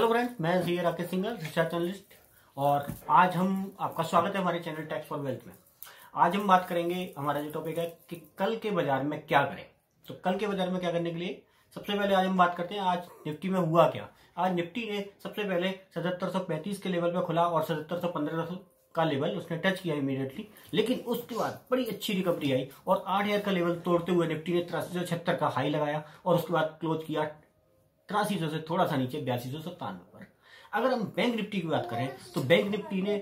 Hello friends, मैं C Rakesh Singh, research analyst. और आज हम आपका स्वागत है हमारे चैनल टैक्स फॉर वेल्थ में। आज हम बात करेंगे, हमारा जो टॉपिक है कि कल के बाजार में क्या करें। तो कल के बाजार में क्या करने के लिए सबसे पहले आज हम बात करते हैं आज निफ्टी में हुआ क्या। आज निफ्टी ने सबसे पहले 7735 के लेवल पे खुला और 7715 का लेवल उसने टच किया इमीडिएटली, लेकिन उसके बाद बड़ी अच्छी रिकवरी आई और 8000 का लेवल तोड़ते हुए निफ्टी ने 8376 का हाई लगाया और उसके बाद क्लोज किया 8300 से थोड़ा सा नीचे 8297 पर। अगर हम बैंक निफ्टी की बात करें तो बैंक निफ्टी ने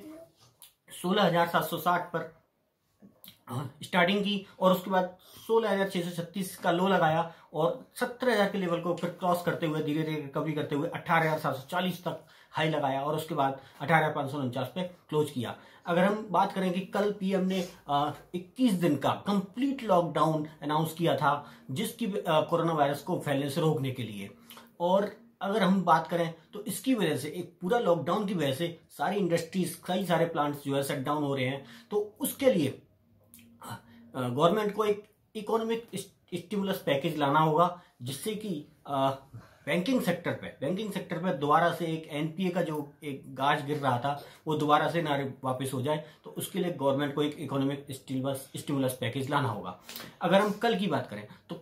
16760 पर स्टार्टिंग की और उसके बाद 16636 का लो लगाया और 17000 के लेवल को फिर क्रॉस करते हुए धीरे धीरे रिकवरी करते हुए 18740 तक हाई लगाया और उसके बाद 18549 पे क्लोज किया। अगर हम बात करें कि कल पीएम ने 21 दिन का कंप्लीट लॉकडाउन अनाउंस किया था, जिसकी कोरोना वायरस को फैलने से रोकने के लिए। और अगर हम बात करें तो इसकी वजह से, एक पूरा लॉकडाउन की वजह से सारी इंडस्ट्रीज, कई सारे प्लांट्स जो है शट डाउन हो रहे हैं। तो उसके लिए गवर्नमेंट को एक इकोनॉमिक स्टिमुलस पैकेज लाना होगा, जिससे कि बैंकिंग सेक्टर पे दोबारा से एक एनपीए का जो एक गाज गिर रहा था वो दोबारा से ना वापस हो जाए। तो उसके लिए गवर्नमेंट को एक इकोनॉमिक स्टिमुलस पैकेज लाना होगा। अगर हम कल की बात करें तो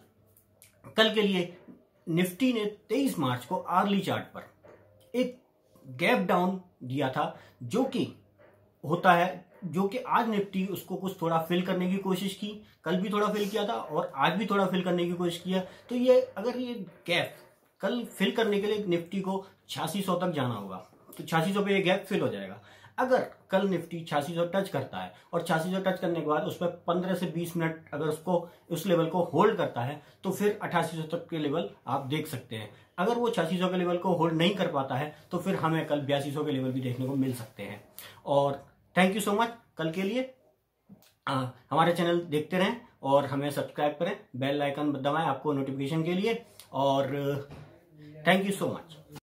कल के लिए निफ्टी ने 23 मार्च को आर्ली चार्ट पर एक गैप डाउन दिया था, जो कि होता है, जो कि आज निफ्टी उसको कुछ थोड़ा फिल करने की कोशिश की। कल भी थोड़ा फिल किया था और आज भी थोड़ा फिल करने की कोशिश किया। तो ये अगर ये गैप कल फिल करने के लिए निफ्टी को 8600 तक जाना होगा, तो 8600 पे ये गैप फिल हो जाएगा। अगर कल निफ्टी 8600 टच करता है और 8600 टच करने के बाद उस पर 15 से 20 मिनट अगर उसको उस लेवल को होल्ड करता है तो फिर 8800 तक के लेवल आप देख सकते हैं। अगर वो 8600 के लेवल को होल्ड नहीं कर पाता है तो फिर हमें कल 8200 के लेवल भी देखने को मिल सकते हैं। और थैंक यू सो मच कल के लिए। हमारे चैनल देखते रहें और हमें सब्सक्राइब करें, बेल आइकन दबाएं आपको नोटिफिकेशन के लिए। और थैंक यू सो मच।